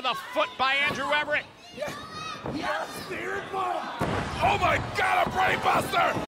the foot by Andrew Everett. Yes, Spirit Bomb! Oh my God, a Brainbuster!